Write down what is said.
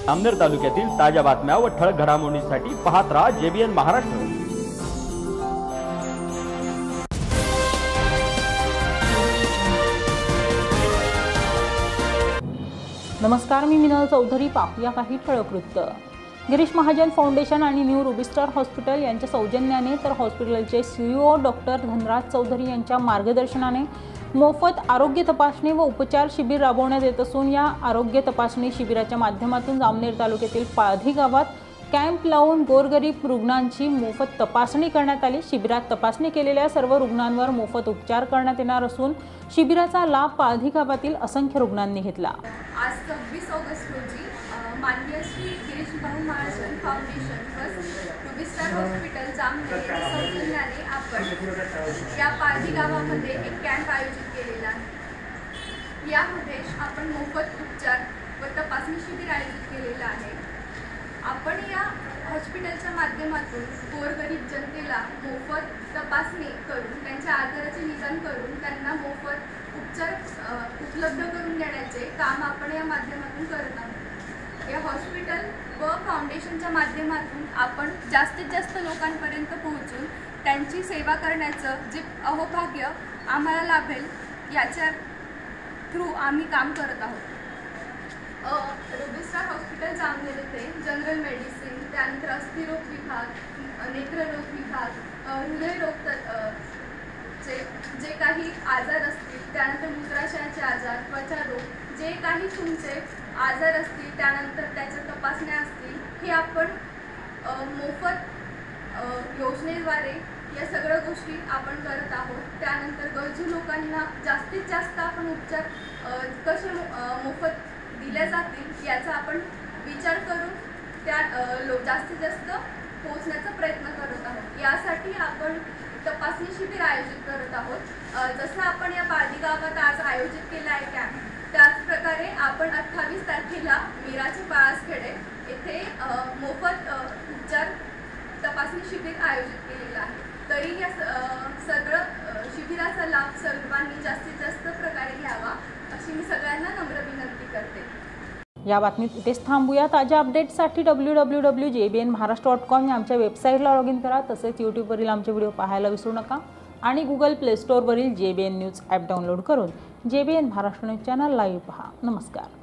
जामनेर तालुक्यातील ताज्या बातम्या व ठळक घडामोडींसाठी पाहत राहा JBN महाराष्ट्र। नमस्कार, मी मिनल चौधरी। पाहूया काही ठळक वृत्त। गिरीश महाजन फाउंडेशन आणि न्यू रुबीस्टार हॉस्पिटल यांच्या सौजन्याने तर हॉस्पिटलचे CEO डॉक्टर धनराज चौधरी यांच्या मार्गदर्शनाने मोफत आरोग्य तपासणी व उपचार शिबिर राबवण्यात येत असून या आरोग्य तपासणी शिबिराच्या माध्यमातून जामनेर तालुक्यातील पाळधी गावात कॅम्प लावून गोरगरीब रुग्णांची मोफत तपासणी करण्यात आली। शिबिरात तपासणी केलेल्या सर्व रुग्णांवर मोफत उपचार करण्यात येणार असून शिबिराचा लाभ पाळधी गावातील असंख्य रुग्णांनी घेतला। आज 26 ऑगस्ट रोजी माननीय श्री गिरीश महाजन फाउंडेशन व रुबीस्टार हॉस्पिटल जामनेर या सौजन्याने आपण या पाळधी गावामध्ये एक कॅम्प आयोजित केलेला आहे। यामध्ये आपण मोफत उपचार व तपासणी शिबिर आयोजित केलेला आहे। आपण या हॉस्पिटलच्या माध्यमातून गोरगरीब जनतेला मोफत तपासणी करून त्यांच्या आजाराचे निदान करून त्यांना मोफत उपचार उपलब्ध करून देण्याचे काम आपण या माध्यमातून करत आहोत। या हॉस्पिटल व फाउंडेशनच्या माध्यमातून आपण जास्तीत जास्त लोकांपर्यंत पोहोचून त्यांची सेवा करण्याचं जे अहोभाग्य आम्हाला लाभेल याच्या थ्रू आम्ही काम करत आहोत। रुबीस्टार हॉस्पिटल जामनेर येथे जनरल मेडिसिन, त्यानंतर अस्थिरोग विभाग, नेत्ररोग विभाग, हृदयरोग जे काही आजार असतील, त्यानंतर मूत्राशयाचे आजार, त्वचारोग, जे काही तुमचे आजार असतील त्यानंतर त्याच्या तपासण्या असतील, हे आपण मोफत योजनेद्वारे या सगळ्या गोष्टी आपण करत आहोत। त्यानंतर गरजू लोकांना जास्तीत जास्त आपण उपचार कसे मोफत दिल्या जातील याचा आपण विचार करून त्या जास्तीत जास्त पोहोचण्याचा प्रयत्न करत आहोत। यासाठी आपण तपासणी शिबिर आयोजित करत आहोत। जसं आपण या पाळधी गावात आज आयोजित केला आहे कॅम्प, त्याच प्रकारे आपण 28 तारखेला मीराचे पाळसखेडे येथे मोफत उपचार तपासणी शिबिर आयोजित केलेला आहे। तरी या सगळं शिबिराचा लाभ सर्वांनी जास्तीत जास्त प्रकारे घ्यावा अशी मी सगळ्यांना नम्र विनंती करते। या बातमीत इथेच थांबूया। ताज्या अपडेट्ससाठी www.jbnmaharashtra.com या आमच्या वेबसाईटला लॉग इन करा। तसेच यूट्यूबवरील आमचे व्हिडिओ पाहायला विसरू नका आणि Google Play Store वरील JBN न्यूज ॲप डाउनलोड करून JBN Maharashtra news channel live पहा। नमस्कार।